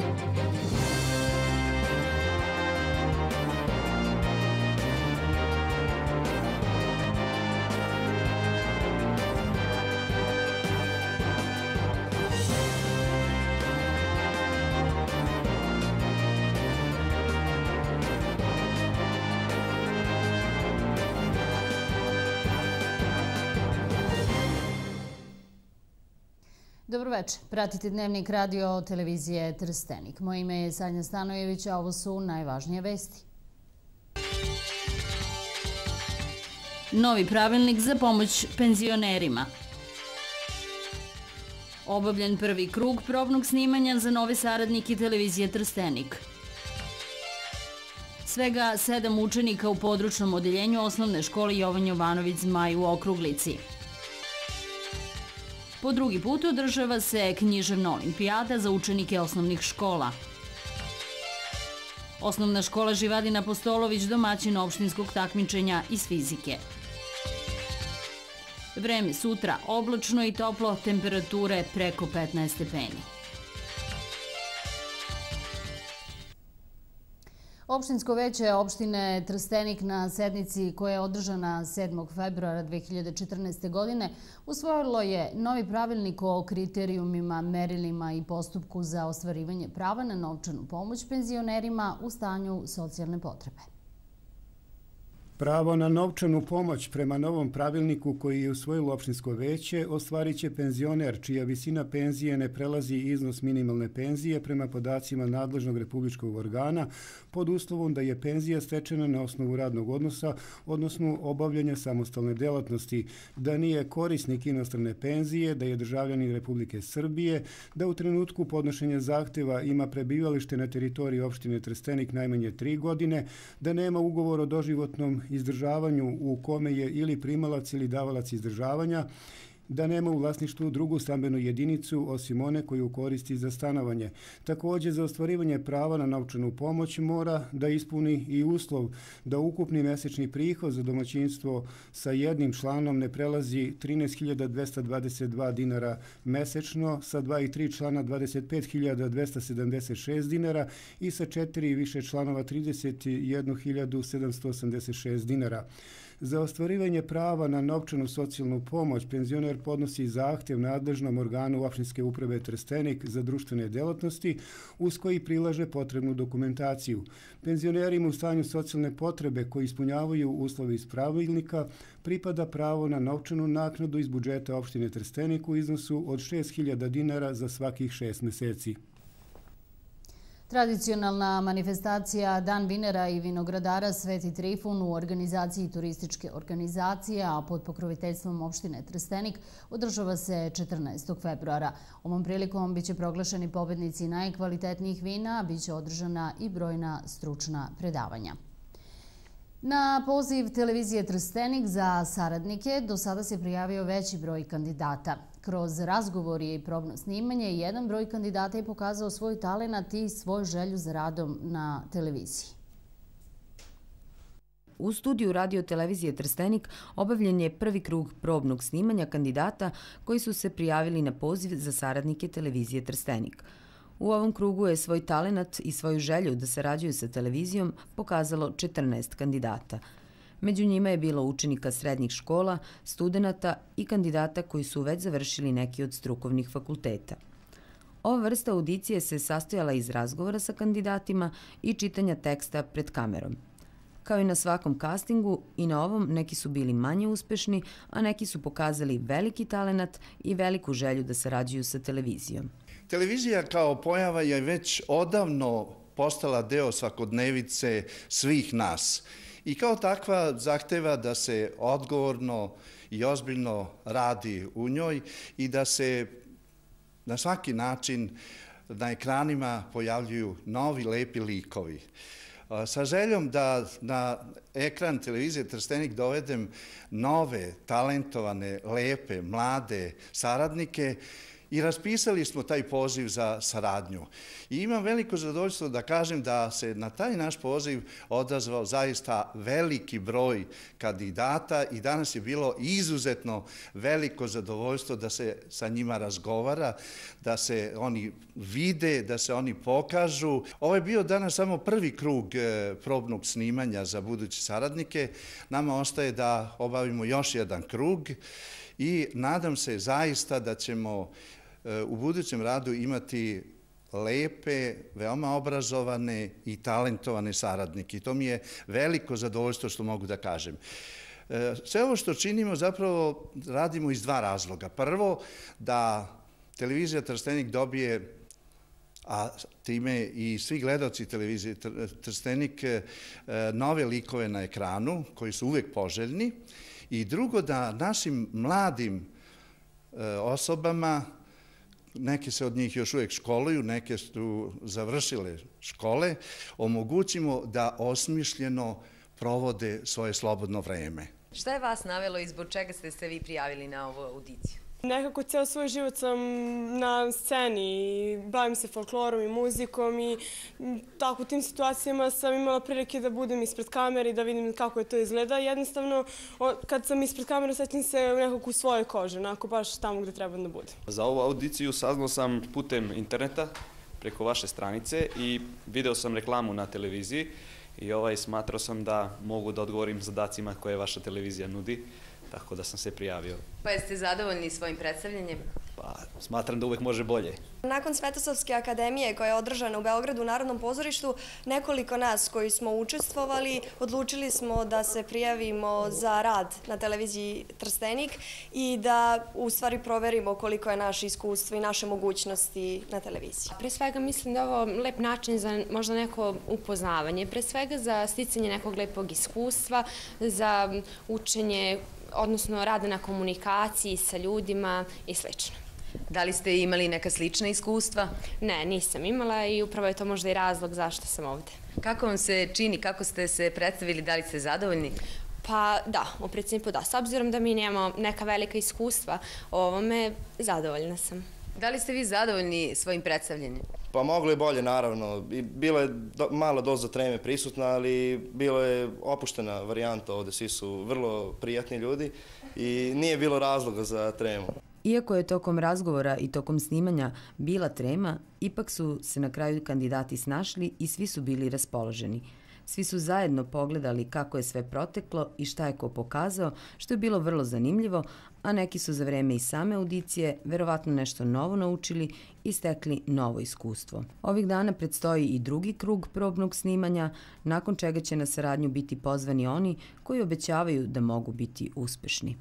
Dobroveče, pratite Dnevnik radio televizije Trstenik. Moje ime je Sanja Stanojević, a ovo su najvažnije vesti. Novi pravilnik za pomoć penzionerima. Obavljen prvi krug probnog snimanja za nove saradnike televizije Trstenik. Svega 7 učenika u područnom odeljenju osnovne škole Jovan Jovanović Zmaj u Okruglici. Po drugi put održava se književna olimpijada za učenike osnovnih škola. Osnovna škola Živadin Apostolović domaćin opštinskog takmičenja iz fizike. Vreme sutra oblačno i toplo, temperature preko 15 stepeni. Opštinsko veće opštine Trstenik na sednici koja je održana 7. februara 2014. godine usvojilo je novi pravilnik o kriterijumima, merilima i postupku za ostvarivanje prava na novčanu pomoć penzionerima u stanju socijalne potrebe. Pravo na novčanu pomoć prema novom pravilniku koji je usvojilo opštinsko veće ostvarit će penzioner čija visina penzije ne prelazi iznos minimalne penzije prema podacima nadležnog republičkog organa pod uslovom da je penzija stečena na osnovu radnog odnosa, odnosno obavljanja samostalne delatnosti, da nije korisnik inostrane penzije, da je državljanin Republike Srbije, da u trenutku podnošenja zahteva ima prebivalište na teritoriji opštine Trstenik najmanje 3 godine, da nema ugovor o doživotnom izdržavanju u kome je ili primalac ili davalac izdržavanja, da nema u vlasništvu drugu stambenu jedinicu osim one koju koristi za stanovanje. Također, za ostvarivanje prava na novčanu pomoć mora da ispuni i uslov da ukupni mesečni prihod za domaćinstvo sa jednim članom ne prelazi 13.222 dinara mesečno, sa 2 i 3 člana 25.276 dinara i sa 4 i više članova 31.786 dinara. Za ostvarivanje prava na novčanu socijalnu pomoć penzioner podnosi zahtev nadležnom organu opštinske uprave Trstenik za društvene delatnosti uz koji prilaže potrebnu dokumentaciju. Penzionerima u stanju socijalne potrebe koji ispunjavaju uslove iz pravilnika pripada pravo na novčanu naknadu iz budžeta opštine Trstenik u iznosu od 6.000 dinara za svakih 6 meseci. Tradicionalna manifestacija Dan vinara i vinogradara Sveti Trifun u organizaciji turističke organizacije, a pod pokroviteljstvom opštine Trstenik, održava se 14. februara. Ovom prilikom biće proglašeni pobednici najkvalitetnijih vina, a biće održana i brojna stručna predavanja. Na poziv televizije Trstenik za saradnike do sada se prijavio veći broj kandidata. Kroz razgovor i probno snimanje, jedan broj kandidata je pokazao svoj talenat i svoju želju za radom na televiziji. U studiju radio televizije Trstenik obavljen je prvi krug probnog snimanja kandidata koji su se prijavili na poziv za saradnike televizije Trstenik. U ovom krugu je svoj talenat i svoju želju da sarađuju sa televizijom pokazalo 14 kandidata. Među njima je bilo učenika srednjih škola, studenata i kandidata koji su već završili neki od strukovnih fakulteta. Ova vrsta audicije se sastojala iz razgovora sa kandidatima i čitanja teksta pred kamerom. Kao i na svakom castingu, i na ovom neki su bili manje uspešni, a neki su pokazali veliki talenat i veliku želju da sarađuju sa televizijom. Televizija kao pojava je već odavno postala deo svakodnevice svih nas i kao takva zahteva da se odgovorno i ozbiljno radi u njoj i da se na svaki način na ekranima pojavljuju novi lepi likovi. Sa željom da na ekran televizije Trstenik dovedem nove, talentovane, lepe, mlade saradnike i raspisali smo taj poziv za saradnju. I imam veliko zadovoljstvo da kažem da se na taj naš poziv odazvao zaista veliki broj kandidata i danas je bilo izuzetno veliko zadovoljstvo da se sa njima razgovara, da se oni vide, da se oni pokažu. Ovo je bio danas samo prvi krug probnog snimanja za buduće saradnike. Nama ostaje da obavimo još jedan krug i nadam se zaista da ćemo u budućem radu imati lepe, veoma obrazovane i talentovane saradnike. I to mi je veliko zadovoljstvo što mogu da kažem. Sve ovo što činimo zapravo radimo iz dva razloga. Prvo, da televizija Trstenik dobije, a time i svi gledalci televizije Trstenik, nove likove na ekranu koji su uvek poželjni. I drugo, da našim mladim osobama, neke se od njih još uvek školuju, neke su završile škole, omogućimo da osmišljeno provode svoje slobodno vreme. Šta je vas navelo i zbog čega ste se vi prijavili na ovu audiciju? Nekako ceo svoj život sam na sceni, bavim se folklorom i muzikom i tako u tim situacijama sam imala prilike da budem ispred kamere i da vidim kako je to izgleda. Jednostavno, kad sam ispred kamere, osjećam se nekako u svojoj koži, onako baš tamo gde treba da budem. Za ovu audiciju saznao sam putem interneta, preko vaše stranice i video sam reklamu na televiziji i smatrao sam da mogu da odgovorim zadacima koje vaša televizija nudi. Tako da sam se prijavio. Pa jeste zadovoljni svojim predstavljanjem? Pa, smatram da uvek može bolje. Nakon Svetosavske akademije koja je održana u Beogradu u Narodnom pozorištu, nekoliko nas koji smo učestvovali, odlučili smo da se prijavimo za rad na televiziji Trstenik i da u stvari proverimo koliko je naše iskustvo i naše mogućnosti na televiziji. Pre svega mislim da je ovo lep način za možda neko upoznavanje, pre svega za sticanje nekog lepog iskustva, za učenje, odnosno rada na komunikaciji sa ljudima i sl. Da li ste imali neka slična iskustva? Ne, nisam imala i upravo je to možda i razlog zašto sam ovde. Kako vam se čini, kako ste se predstavili, da li ste zadovoljni? Pa da, u principu da. S obzirom da mi nemamo neka velika iskustva o ovome, zadovoljna sam. Da li ste vi zadovoljni svojim predstavljanjem? Pa moglo je bolje, naravno. Bila je mala doza treme prisutna, ali bila je opuštena varijanta ovde. Svi su vrlo prijatni ljudi i nije bilo razloga za tremu. Iako je tokom razgovora i tokom snimanja bila trema, ipak su se na kraju kandidati snašli i svi su bili raspoloženi. Svi su zajedno pogledali kako je sve proteklo i šta je ko pokazao, što je bilo vrlo zanimljivo, a neki su za vreme i same audicije verovatno nešto novo naučili i stekli novo iskustvo. Ovih dana predstoji i drugi krug probnog snimanja, nakon čega će na saradnju biti pozvani oni koji obećavaju da mogu biti uspešni.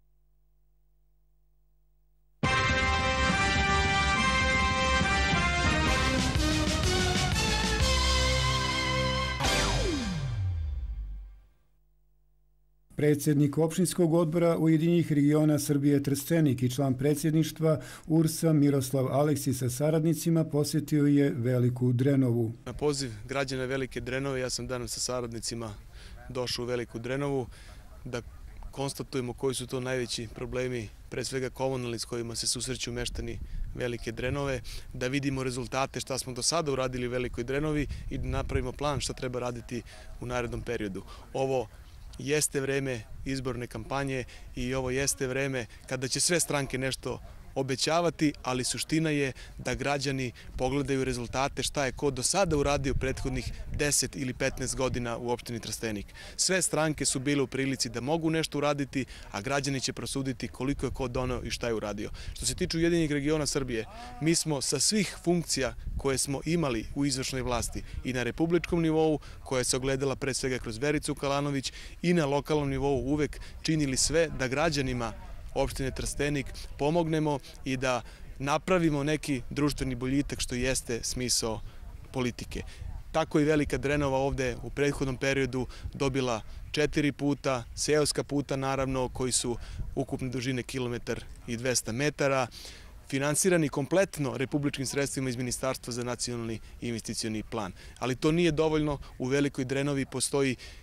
Predsjednik opštinskog odbora Ujedinjenih regiona Srbije Trstenik i član predsjedništva URS-a Miroslav Aleksić sa saradnicima posjetio je Veliku Drenovu. Na poziv građana Velike Drenove ja sam danas sa saradnicima došao u Veliku Drenovu da konstatujemo koji su to najveći problemi, pre svega komunalni s kojima se susreću meštani Velike Drenove, da vidimo rezultate šta smo do sada uradili u Velikoj Drenovi i da napravimo plan šta treba raditi u narednom periodu. Ovo jeste vreme izborne kampanje i ovo jeste vreme kada će sve stranke nešto obećavati, ali suština je da građani pogledaju rezultate šta je ko do sada uradio prethodnih 10 ili 15 godina u opštini Trstenik. Sve stranke su bile u prilici da mogu nešto uraditi, a građani će prosuditi koliko je ko doneo i šta je uradio. Što se tiče Ujedinjenih regiona Srbije, mi smo sa svih funkcija koje smo imali u izvršnoj vlasti i na republičkom nivou, koja se ogledala pre svega kroz Vericu Kalanović, i na lokalnom nivou uvek činili sve da građanima opštine Trstenik pomognemo i da napravimo neki društveni boljitak što jeste smisao politike. Tako i Velika Drenova ovde u prethodnom periodu dobila 4 puta, seoska puta naravno, koji su ukupne dužine 1,2 metara, finansirani kompletno republičkim sredstvima iz Ministarstva za nacionalni investicioni plan. Ali to nije dovoljno, u Velikoj Drenovi postoji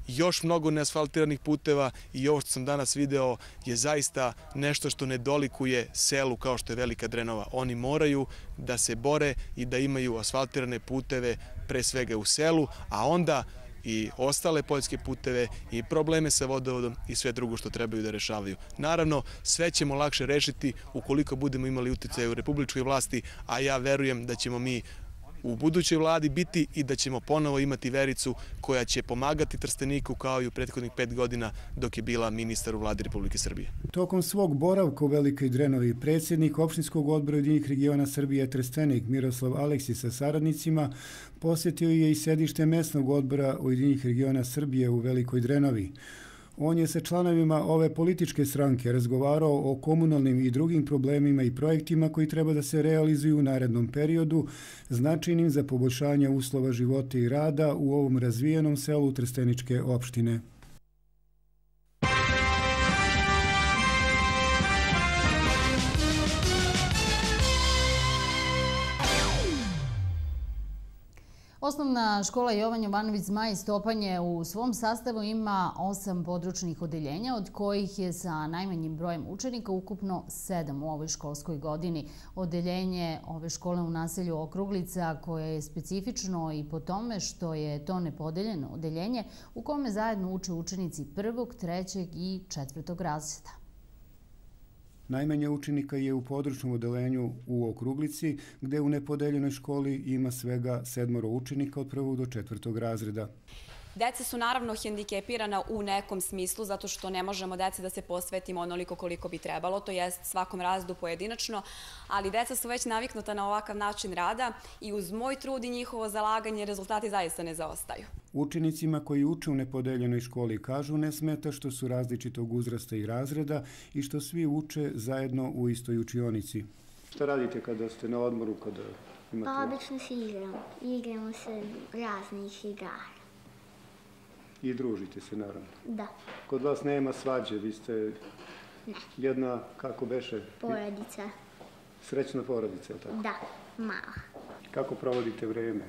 još mnogo neasfaltiranih puteva i ovo što sam danas video je zaista nešto što ne dolikuje selu kao što je Velika Drenova. Oni moraju da se bore i da imaju asfaltirane puteve pre svega u selu, a onda i ostale poljske puteve i probleme sa vodovodom i sve drugo što trebaju da rešavaju. Naravno, sve ćemo lakše rešiti ukoliko budemo imali uticaj u republičkoj vlasti, a ja verujem da ćemo mi u budućoj vladi biti i da ćemo ponovo imati Vericu koja će pomagati Trsteniku kao i u prethodnih 5 godina dok je bila ministar u vladi Republike Srbije. Tokom svog boravka u Velikoj Drenovi predsjednik opštinskog odbora Ujedinjenih regiona Srbije Trstenik Miroslav Aleksić sa saradnicima posjetio je i sedište mesnog odbora Ujedinjenih regiona Srbije u Velikoj Drenovi. On je sa članovima ove političke stranke razgovarao o komunalnim i drugim problemima i projektima koji treba da se realizuju u narednom periodu, značajnim za poboljšanje uslova života i rada u ovom razvijenom selu Trsteničke opštine. Osnovna škola Jovan Jovanović Zmaj Stopanje u svom sastavu ima 8 područnih odeljenja, od kojih je sa najmanjim brojem učenika ukupno 7 u ovoj školskoj godini. Odeljenje ove škole u naselju Okruglica, koje je specifično i po tome što je to nepodeljeno odeljenje u kome zajedno uče učenici 1., 3. i 4. razreda. Najmanje učenika je u područnom odeljenju u Okruglici, gde u nepodeljenoj školi ima svega 7 učenika od 1. do 4. razreda. Deca su naravno hendikepirana u nekom smislu zato što ne možemo deci da se posvetimo onoliko koliko bi trebalo, to jest svakom razredu pojedinačno, ali deca su već naviknuta na ovakav način rada i uz moj trud i njihovo zalaganje rezultati zaista ne zaostaju. Učenicima koji uče u nepodeljenoj školi kažu ne smeta što su različitog uzrasta i razreda i što svi uče zajedno u istoj učionici. Šta radite kada ste na odmoru? Pa obično se igramo. Igramo se raznih igara. I družite se, naravno. Da. Kod vas nema svađe, vi ste jedna, kako beše? Porodica. Srećna porodica, je li tako? Da, mala. Kako provodite vreme?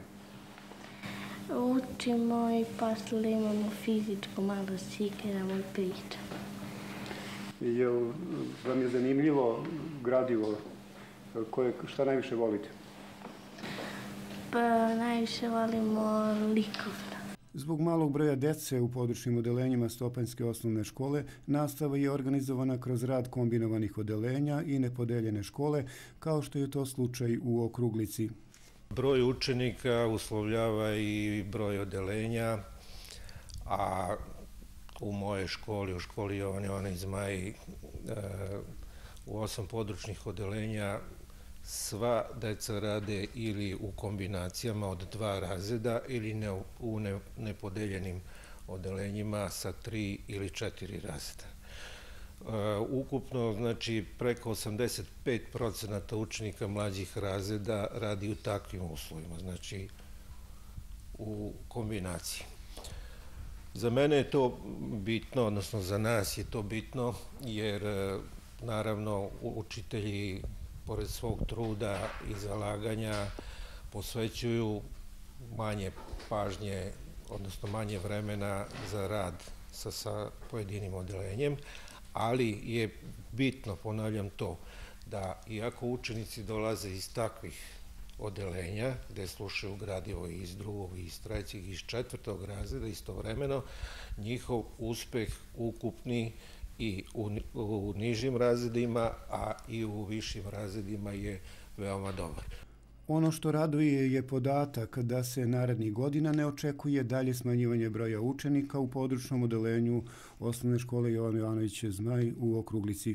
Učimo i posle imamo fizičko, malo se igramo i pričamo. Vam je zanimljivo gradivo? Šta najviše volite? Pa najviše volimo likovno. Zbog malog broja dece u područnim odelenjima Stopanjske osnovne škole, nastava je organizovana kroz rad kombinovanih odelenja i nepodeljene škole, kao što je to slučaj u Okruglici. Broj učenika uslovljava i broj odelenja, a u mojoj školi, u školi Jovan Jovanović Zmaj, u 8 područnih odelenja, sva deca rade ili u kombinacijama od 2 razreda ili u nepodeljenim odelenjima sa 3 ili 4 razreda. Ukupno, znači, preko 85% učenika mlađih razreda radi u takvim uslovima, znači u kombinaciji. Za mene je to bitno, odnosno za nas je to bitno, jer naravno učitelji pored svog truda i zalaganja posvećuju manje pažnje, odnosno manje vremena za rad sa pojedinim odelenjem, ali je bitno, ponavljam to, da iako učenici dolaze iz takvih odelenja, gde slušaju gradivo i iz 2., i iz 3. i iz 4. razreda istovremeno, njihov uspeh ukupni i u nižim razredima, a i u višim razredima je veoma dobar. Ono što raduje je podatak da se narednih godina ne očekuje dalje smanjivanje broja učenika u područnom odelenju osnovne škole Jovan Jovanović Zmaj u Okruglici.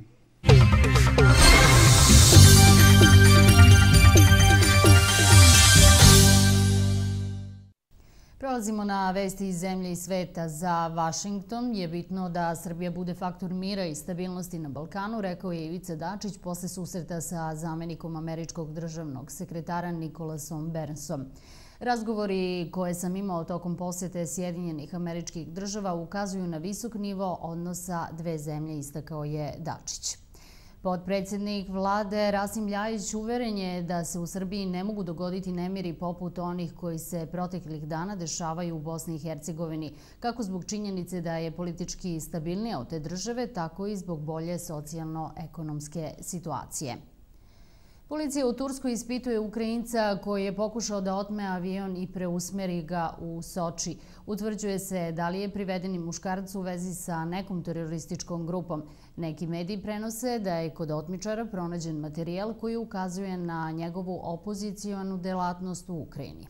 Prelazimo na vesti iz zemlje i sveta. Za Vašington je bitno da Srbija bude faktor mira i stabilnosti na Balkanu, rekao je Ivica Dačić posle susreta sa zamenikom američkog državnog sekretara Nikolasom Bernsom. Razgovori koje sam imao tokom posete Sjedinjenih Američkih Država ukazuju na visok nivo odnosa dve zemlje, istakao je Dačić. Potpredsjednik vlade Rasim Ljajić uveren je da se u Srbiji ne mogu dogoditi nemiri poput onih koji se proteklih dana dešavaju u Bosni i Hercegovini, kako zbog činjenice da je politički stabilnija od te države, tako i zbog bolje socijalno-ekonomske situacije. Policija u Turskoj ispituje Ukrajinca koji je pokušao da otme avion i preusmeri ga u Soči. Utvrđuje se da li je privedeni muškarac u vezi sa nekom terorističkom grupom. Neki mediji prenose da je kod otmičara pronađen materijal koji ukazuje na njegovu opozicijonu delatnost u Ukrajini.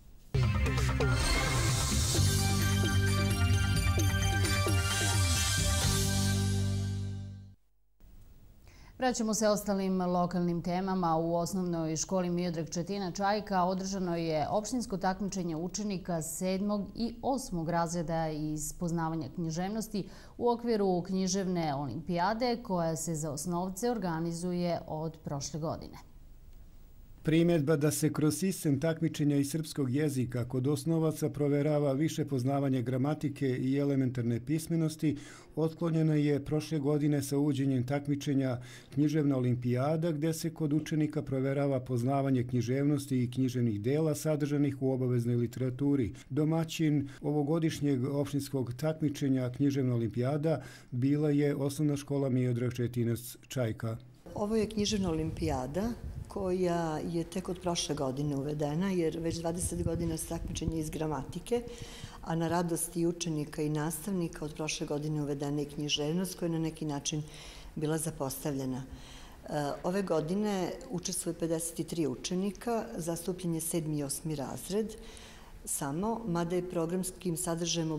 Vraćamo se ostalim lokalnim temama. U osnovnoj školi Miodrag Četina Čajka održano je opštinsko takmičenje učenika 7. i 8. razreda iz poznavanja književnosti u okviru književne olimpijade koja se za osnovce organizuje od prošle godine. Primjedba da se kroz sistem takmičenja iz srpskog jezika kod osnovaca proverava više poznavanje gramatike i elementarne pismenosti otklonjena je prošle godine sa uvođenjem takmičenja književna olimpijada gdje se kod učenika proverava poznavanje književnosti i književnih dela sadržanih u obaveznoj literaturi. Domaćin ovogodišnjeg opštinskog takmičenja književna olimpijada bila je osnovna škola Miodrag Četina Čajka. Ovo je književna olimpijada koja je tek od prošle godine uvedena, jer već 20 godina se takmičenje iz gramatike, a na radost i učenika i nastavnika od prošle godine uvedena je književnost koja je na neki način bila zapostavljena. Ove godine učestvuje 53 učenika, zastupljen je 7. i 8. razred, samo, mada je programskim sadržajem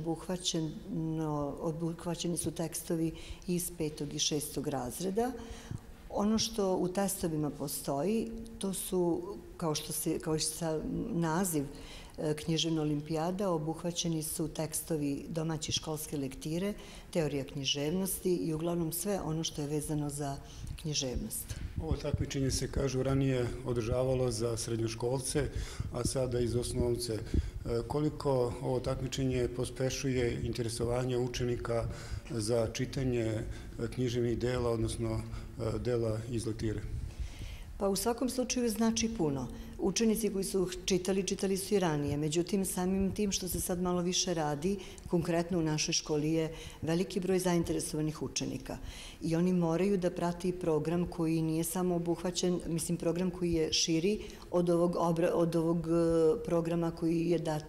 obuhvaćeni su tekstovi iz 5. i 6. razreda. Ono što u testovima postoji, to su, kao što je naziv književna olimpijada, obuhvaćeni su tekstovi domaće školske lektire, teorija književnosti i uglavnom sve ono što je vezano za književnost. Ovo takmičenje se, kažu, ranije održavalo za srednjoškolce, a sada iz osnovce. Koliko ovo takmičenje pospešuje interesovanje učenika za čitanje književnih dela, odnosno dela iz lektire? Pa u svakom slučaju znači puno. Učenici koji su čitali su i ranije. Međutim, samim tim što se sad malo više radi, konkretno u našoj školi je veliki broj zainteresovanih učenika. I oni moraju da prati program koji nije samo obuhvaćen, mislim program koji je širi od ovog programa koji je dat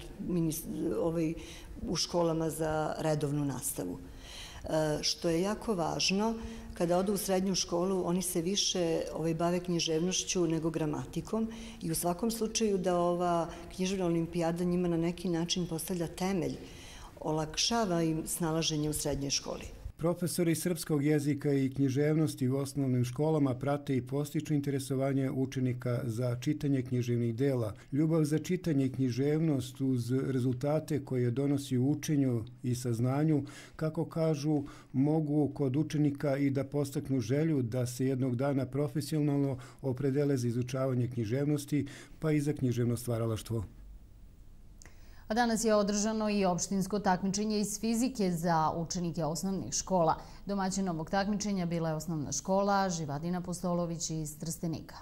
u školama za redovnu nastavu. Što je jako važno, kada odu u srednju školu, oni se više bave književnošću nego gramatikom i u svakom slučaju da ova književna olimpijada njima na neki način postavlja temelj, olakšava im snalaženje u srednjoj školi. Profesori srpskog jezika i književnosti u osnovnim školama prate i postiču interesovanje učenika za čitanje književnih dela. Ljubav za čitanje i književnost uz rezultate koje donosi u učenju i saznanju, kako kažu, mogu kod učenika i da postaknu želju da se jednog dana profesionalno opredele za izučavanje književnosti, pa i za književno stvaralaštvo. A danas je održano i opštinsko takmičenje iz fizike za učenike osnovnih škola. Domaćin ovog takmičenja bila je osnovna škola Živadin Apostolović iz Trstenika.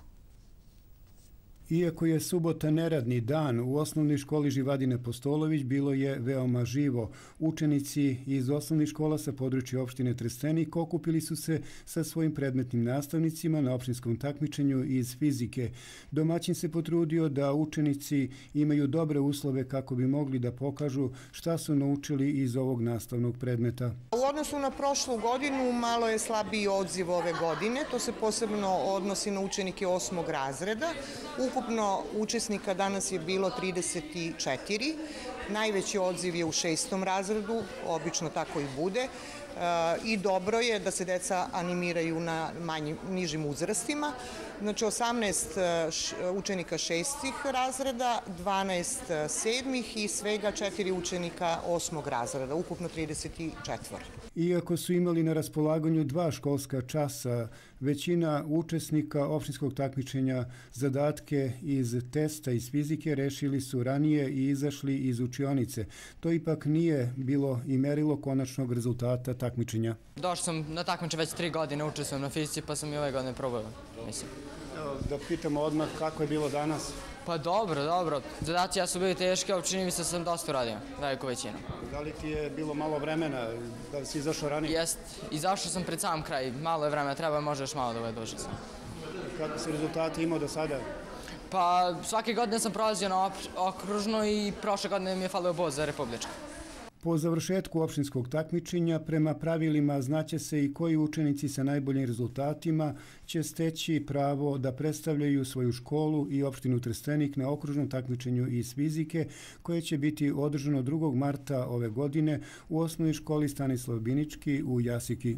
Iako je subota neradni dan, u osnovnoj školi Živadin Apostolović bilo je veoma živo. Učenici iz osnovnih škola sa područja opštine Trstenik okupili su se sa svojim predmetnim nastavnicima na opštinskom takmičenju iz fizike. Domaćin se potrudio da učenici imaju dobre uslove kako bi mogli da pokažu šta su naučili iz ovog nastavnog predmeta. U odnosu na prošlu godinu malo je slabiji odziv ove godine. To se posebno odnosi na učenike 8. razreda. Ukupno učesnika danas je bilo 34. Najveći odziv je u 6. razredu, obično tako i bude. I dobro je da se deca animiraju na nižim uzrastima. Znači 18 učenika 6. razreda, 12 7. i svega 4 učenika 8. razreda, ukupno 34. Iako su imali na raspolaganju 2 školska časa, većina učesnika opštinskog takmičenja zadatke iz testa iz fizike rešili su ranije i izašli iz učionice. To ipak nije bilo i merilo konačnog rezultata takmičenja. takmičenja. Došao sam na takmiče već 3 godine, učestvujem na fizici pa sam i ove godine probao. Da pitamo odmah kako je bilo danas. Pa dobro. Zadaci su bili teški, ali čini mi se da sam dosta uradio, veliku većinu. Da li ti je bilo malo vremena, da li si izašao ranije? Jest, izašao sam pred sam kraj, malo je vremena, treba možda još malo da bude duže sam. Kako si rezultati imao do sada? Pa svake godine sam prolazio na okružno i prošle godine mi je falio bod za republičko. Po završetku opštinskog takmičenja, prema pravilima znaće se i koji učenici sa najboljim rezultatima će steći pravo da predstavljaju svoju školu i opštinu Trstenik na okružnom takmičenju iz fizike, koje će biti održano 2. marta ove godine u osnovnoj školi Stanislav Binički u Jasiki.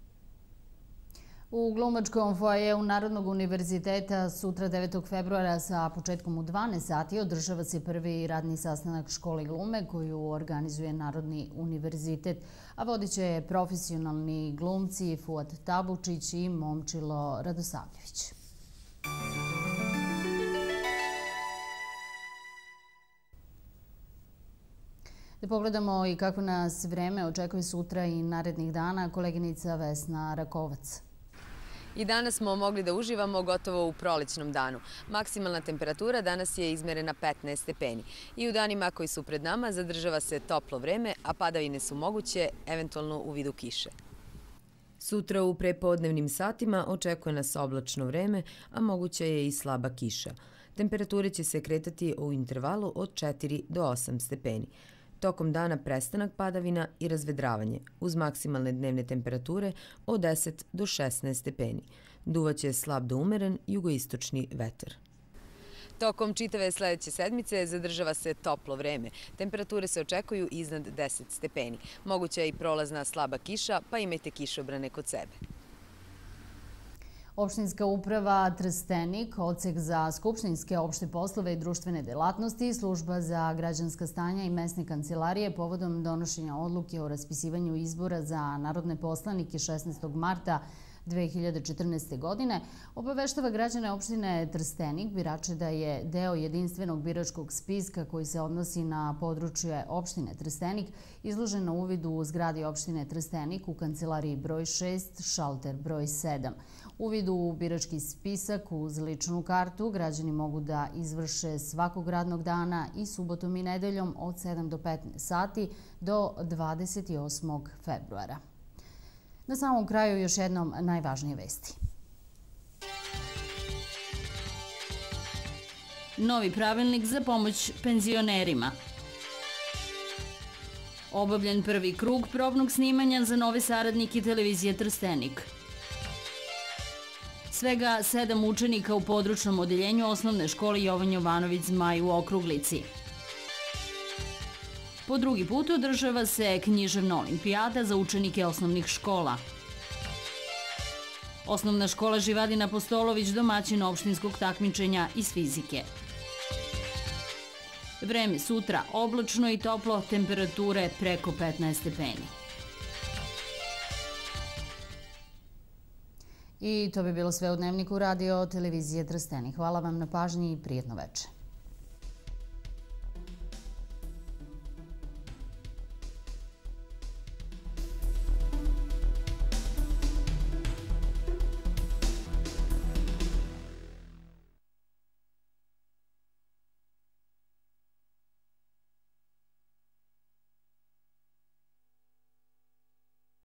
U Glumačkom foajeu Narodnog univerziteta sutra 9. februara sa početkom u 12 sati održava se prvi radni sastanak škole glume koju organizuje Narodni univerzitet, a vodit će profesionalni glumci Fuad Tabučić i Momčilo Radosavljević. Da pogledamo i kako nas vreme očekuje sutra i narednih dana, koleginica Vesna Rakovac. I danas smo mogli da uživamo gotovo u prolećnom danu. Maksimalna temperatura danas je izmerena 15 stepeni. I u danima koji su pred nama zadržava se toplo vreme, a padavine su moguće, eventualno u vidu kiše. Sutra u prepodnevnim satima očekuje nas oblačno vreme, a moguća je i slaba kiša. Temperature će se kretati u intervalu od 4 do 8 stepeni. Tokom dana prestanak padavina i razvedravanje, uz maksimalne dnevne temperature od 10 do 16 stepeni. Duvaće slab do umeren jugoistočni vetar. Tokom čitave sledeće sedmice zadržava se toplo vreme. Temperature se očekuju iznad 10 stepeni. Moguća je i prolazna slaba kiša, pa imajte kišobrane kod sebe. Opštinska uprava Trstenik, odsek za skupštinske opšte poslove i društvene delatnosti, služba za građanska stanja i mesne kancelarije povodom donošenja odluke o raspisivanju izbora za narodne poslanike 16. marta 2014. godine, obaveštava građane opštine Trstenik, birače da je deo jedinstvenog biračkog spiska koji se odnosi na područje opštine Trstenik izložen na uvidu u zgradi opštine Trstenik u kancelariji broj 6, šalter broj 7. Uvid u birački spisak uz ličnu kartu građani mogu da izvrše svakog radnog dana i subotom i nedeljom od 7 do 15 sati do 28. februara. Na samom kraju još jednom najvažnije vesti. Novi pravilnik za pomoć penzionerima. Obavljen prvi krug probnog snimanja za nove saradnike televizije Trstenik. Svega 7 učenika u područnom odeljenju osnovne škole Jovan Jovanović Zmaj u Okruglici. Po drugi put održava se književna olimpijada za učenike osnovnih škola. Osnovna škola Živadin Apostolović domaćin opštinskog takmičenja iz fizike. Vreme sutra oblačno i toplo, temperature preko 15 stepeni. I to bi bilo sve u Dnevniku radio televizije Trstenik. Hvala vam na pažnji i prijetno večer.